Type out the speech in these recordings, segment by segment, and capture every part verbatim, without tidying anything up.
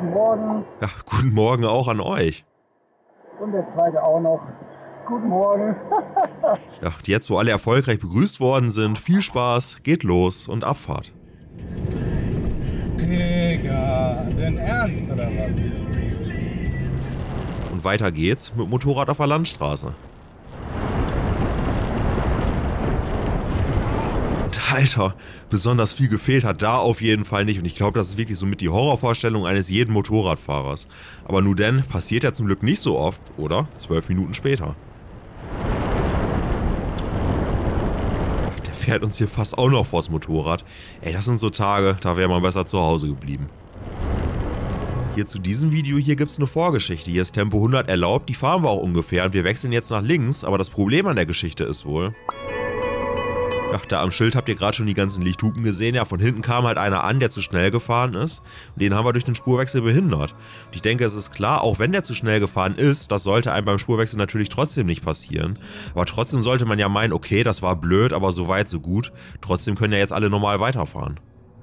Guten Morgen. Ja, guten Morgen auch an euch. Und der zweite auch noch. Guten Morgen. Ja, jetzt, wo alle erfolgreich begrüßt worden sind, viel Spaß, geht los und Abfahrt. Digga, denn Ernst oder was? Und weiter geht's mit Motorrad auf der Landstraße. Und Alter, besonders viel gefehlt hat da auf jeden Fall nicht. Und ich glaube, das ist wirklich so mit die Horrorvorstellung eines jeden Motorradfahrers. Aber nur denn, passiert ja zum Glück nicht so oft, oder? Zwölf Minuten später. Der fährt uns hier fast auch noch vors Motorrad. Ey, das sind so Tage, da wäre man besser zu Hause geblieben. Hier zu diesem Video hier gibt es eine Vorgeschichte. Hier ist Tempo hundert erlaubt, die fahren wir auch ungefähr und wir wechseln jetzt nach links. Aber das Problem an der Geschichte ist wohl... Ach, da am Schild habt ihr gerade schon die ganzen Lichthupen gesehen. Ja, von hinten kam halt einer an, der zu schnell gefahren ist. Und den haben wir durch den Spurwechsel behindert. Und ich denke, es ist klar, auch wenn der zu schnell gefahren ist, das sollte einem beim Spurwechsel natürlich trotzdem nicht passieren. Aber trotzdem sollte man ja meinen, okay, das war blöd, aber so weit, so gut. Trotzdem können ja jetzt alle normal weiterfahren.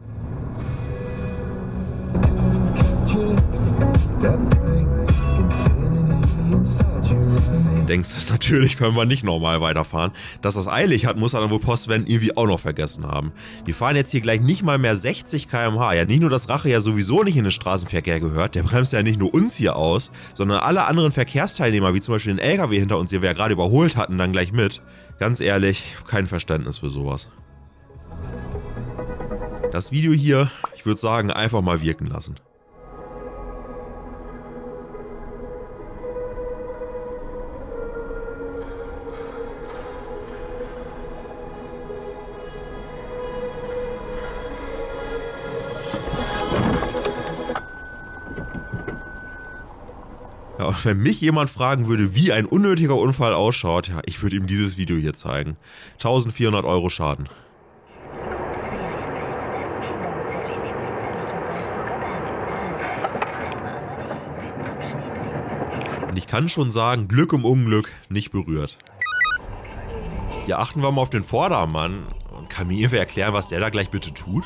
Denkst, natürlich können wir nicht normal weiterfahren. Dass das eilig hat, muss er dann wohl Postwenden irgendwie auch noch vergessen haben. Wir fahren jetzt hier gleich nicht mal mehr sechzig Kilometer pro Stunde. Ja, nicht nur, dass Rache ja sowieso nicht in den Straßenverkehr gehört, der bremst ja nicht nur uns hier aus, sondern alle anderen Verkehrsteilnehmer, wie zum Beispiel den L K W hinter uns, den wir ja gerade überholt hatten, dann gleich mit. Ganz ehrlich, kein Verständnis für sowas. Das Video hier, ich würde sagen, einfach mal wirken lassen. Ja, und wenn mich jemand fragen würde, wie ein unnötiger Unfall ausschaut, ja, ich würde ihm dieses Video hier zeigen. eintausendvierhundert Euro Schaden. Und ich kann schon sagen, Glück im Unglück nicht berührt. Hier achten wir mal auf den Vordermann. Und kann mir irgendwer erklären, was der da gleich bitte tut?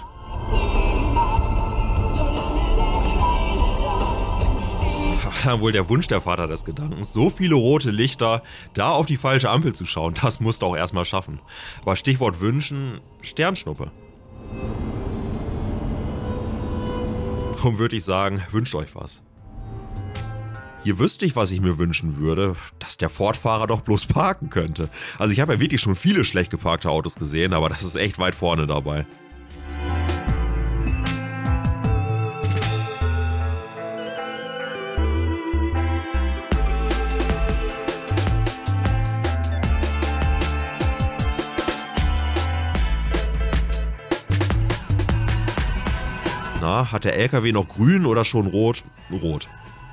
War dann wohl der Wunsch der Vater des Gedankens, so viele rote Lichter, da auf die falsche Ampel zu schauen, das musst du auch erstmal schaffen. Aber Stichwort wünschen, Sternschnuppe. Darum würde ich sagen, wünscht euch was. Hier wüsste ich, was ich mir wünschen würde, dass der Ford-Fahrer doch bloß parken könnte. Also ich habe ja wirklich schon viele schlecht geparkte Autos gesehen, aber das ist echt weit vorne dabei. Na, hat der L K W noch grün oder schon rot? Rot.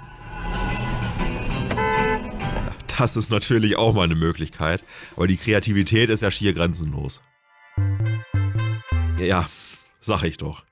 Das ist natürlich auch mal eine Möglichkeit, aber die Kreativität ist ja schier grenzenlos. Ja, ja, sag ich doch.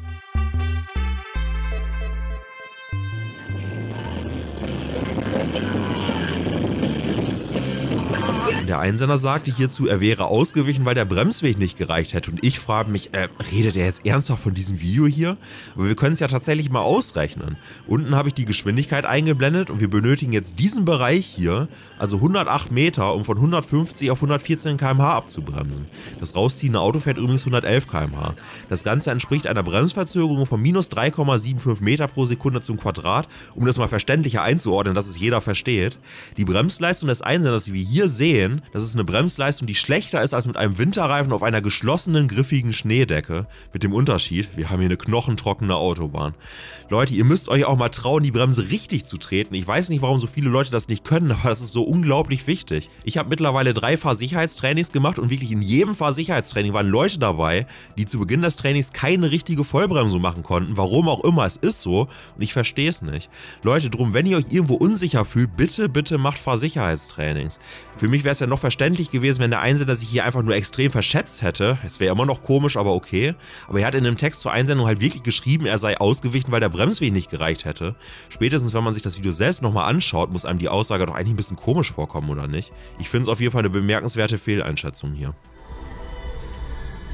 Der Einsender sagte hierzu, er wäre ausgewichen, weil der Bremsweg nicht gereicht hätte. Und ich frage mich, äh, redet er jetzt ernsthaft von diesem Video hier? Aber wir können es ja tatsächlich mal ausrechnen. Unten habe ich die Geschwindigkeit eingeblendet und wir benötigen jetzt diesen Bereich hier, also hundertacht Meter, um von hundertfünfzig auf hundertvierzehn Kilometer pro Stunde abzubremsen. Das rausziehende Auto fährt übrigens hundertelf Kilometer pro Stunde. Das Ganze entspricht einer Bremsverzögerung von minus drei Komma fünfundsiebzig Meter pro Sekunde zum Quadrat, um das mal verständlicher einzuordnen, dass es jeder versteht. Die Bremsleistung des Einsenders, die wir hier sehen, das ist eine Bremsleistung, die schlechter ist als mit einem Winterreifen auf einer geschlossenen, griffigen Schneedecke. Mit dem Unterschied, wir haben hier eine knochentrockene Autobahn. Leute, ihr müsst euch auch mal trauen, die Bremse richtig zu treten. Ich weiß nicht, warum so viele Leute das nicht können, aber das ist so unglaublich wichtig. Ich habe mittlerweile drei Fahrsicherheitstrainings gemacht und wirklich in jedem Fahrsicherheitstraining waren Leute dabei, die zu Beginn des Trainings keine richtige Vollbremsung machen konnten. Warum auch immer, es ist so und ich verstehe es nicht. Leute, drum, wenn ihr euch irgendwo unsicher fühlt, bitte, bitte macht Fahrsicherheitstrainings. Für mich wäre es ja noch verständlich gewesen, wenn der Einsender sich hier einfach nur extrem verschätzt hätte. Es wäre immer noch komisch, aber okay. Aber er hat in dem Text zur Einsendung halt wirklich geschrieben, er sei ausgewichen, weil der Bremsweg nicht gereicht hätte. Spätestens, wenn man sich das Video selbst nochmal anschaut, muss einem die Aussage doch eigentlich ein bisschen komisch vorkommen, oder nicht? Ich finde es auf jeden Fall eine bemerkenswerte Fehleinschätzung hier.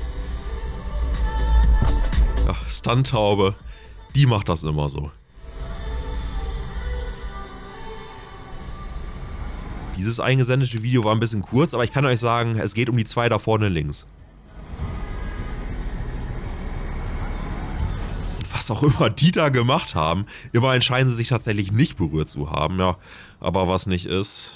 Ja, Stunttaube, die macht das immer so. Dieses eingesendete Video war ein bisschen kurz, aber ich kann euch sagen, es geht um die zwei da vorne links. Und was auch immer die da gemacht haben, immerhin scheinen sie sich tatsächlich nicht berührt zu haben, ja. Aber was nicht ist...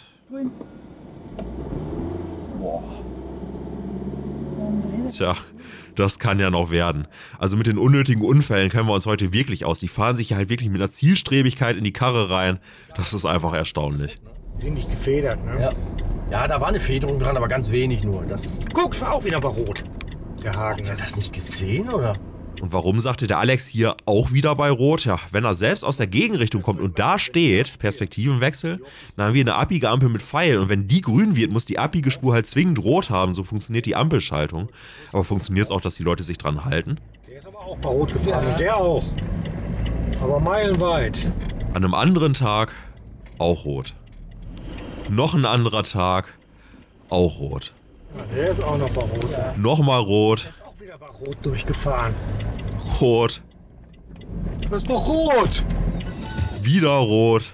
Tja, das kann ja noch werden. Also mit den unnötigen Unfällen kennen wir uns heute wirklich aus. Die fahren sich ja halt wirklich mit einer Zielstrebigkeit in die Karre rein. Das ist einfach erstaunlich. Sind nicht gefedert, ne? Ja. Ja, da war eine Federung dran, aber ganz wenig nur. Das, guck, war auch wieder bei Rot. Der Haken. Hat er das nicht gesehen, oder? Und warum sagte der Alex hier auch wieder bei Rot? Ja, wenn er selbst aus der Gegenrichtung kommt und da steht, Perspektivenwechsel, dann haben wir eine abbiege Ampel mit Pfeil. Und wenn die grün wird, muss die abbiege Spur halt zwingend rot haben. So funktioniert die Ampelschaltung. Aber funktioniert es auch, dass die Leute sich dran halten? Der ist aber auch bei Rot gefahren. Ja. Und der auch. Aber meilenweit. An einem anderen Tag auch rot. Noch ein anderer Tag auch rot. Ja, der ist auch noch bei Rot. Ja. Nochmal rot. Der ist auch wieder bei Rot durchgefahren. Rot. Das ist doch rot. Wieder rot.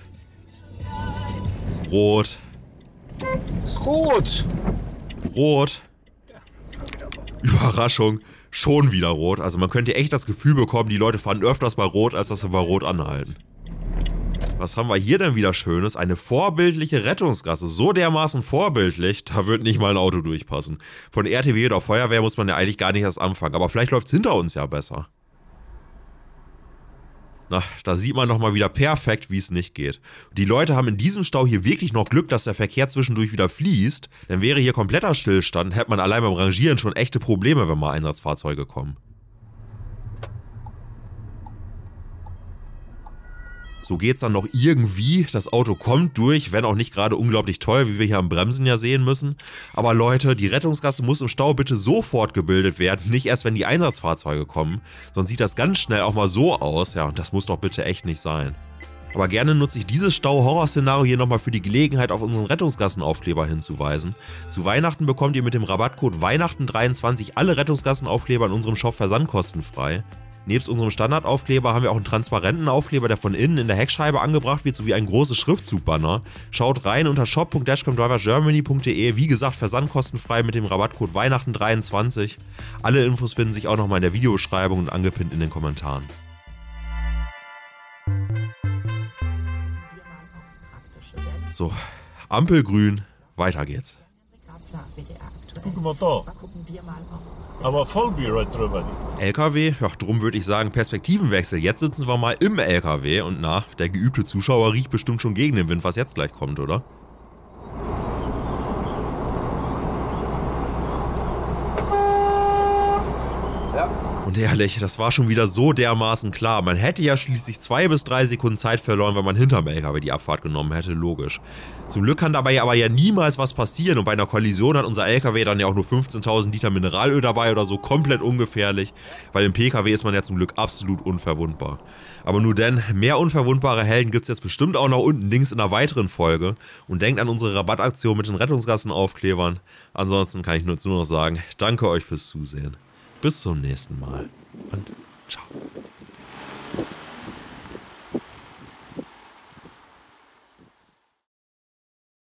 Rot. Das ist rot. Rot. Überraschung. Schon wieder rot. Also man könnte echt das Gefühl bekommen, die Leute fahren öfters bei Rot, als dass sie bei Rot anhalten. Was haben wir hier denn wieder Schönes? Eine vorbildliche Rettungsgasse. So dermaßen vorbildlich, da wird nicht mal ein Auto durchpassen. Von R T W oder Feuerwehr muss man ja eigentlich gar nicht erst anfangen. Aber vielleicht läuft es hinter uns ja besser. Na, da sieht man nochmal wieder perfekt, wie es nicht geht. Die Leute haben in diesem Stau hier wirklich noch Glück, dass der Verkehr zwischendurch wieder fließt. Denn wäre hier kompletter Stillstand, hätte man allein beim Rangieren schon echte Probleme, wenn mal Einsatzfahrzeuge kommen. So geht's dann noch irgendwie, das Auto kommt durch, wenn auch nicht gerade unglaublich teuer, wie wir hier am Bremsen ja sehen müssen. Aber Leute, die Rettungsgasse muss im Stau bitte sofort gebildet werden, nicht erst wenn die Einsatzfahrzeuge kommen. Sonst sieht das ganz schnell auch mal so aus, ja, und das muss doch bitte echt nicht sein. Aber gerne nutze ich dieses Stau-Horror-Szenario hier nochmal für die Gelegenheit, auf unseren Rettungsgassenaufkleber hinzuweisen. Zu Weihnachten bekommt ihr mit dem Rabattcode Weihnachten dreiundzwanzig alle Rettungsgassenaufkleber in unserem Shop versandkostenfrei. Nebst unserem Standardaufkleber haben wir auch einen transparenten Aufkleber, der von innen in der Heckscheibe angebracht wird, sowie ein großes Schriftzugbanner. Schaut rein unter shop punkt dashcamdrivergermany punkt de. Wie gesagt, versandkostenfrei mit dem Rabattcode Weihnachten dreiundzwanzig. Alle Infos finden sich auch nochmal in der Videobeschreibung und angepinnt in den Kommentaren. So, Ampel grün, weiter geht's. Guck mal da. Aber Vollbier drüber. L K W, ja, drum würde ich sagen Perspektivenwechsel. Jetzt sitzen wir mal im L K W und na, der geübte Zuschauer riecht bestimmt schon gegen den Wind, was jetzt gleich kommt, oder? Und ehrlich, das war schon wieder so dermaßen klar. Man hätte ja schließlich zwei bis drei Sekunden Zeit verloren, wenn man hinterm L K W die Abfahrt genommen hätte, logisch. Zum Glück kann dabei aber ja niemals was passieren und bei einer Kollision hat unser L K W dann ja auch nur fünfzehntausend Liter Mineralöl dabei oder so, komplett ungefährlich, weil im P K W ist man ja zum Glück absolut unverwundbar. Aber nur denn, mehr unverwundbare Helden gibt es jetzt bestimmt auch noch unten links in einer weiteren Folge und denkt an unsere Rabattaktion mit den Rettungsgassenaufklebern. Ansonsten kann ich nur noch sagen, danke euch fürs Zusehen. Bis zum nächsten Mal und ciao.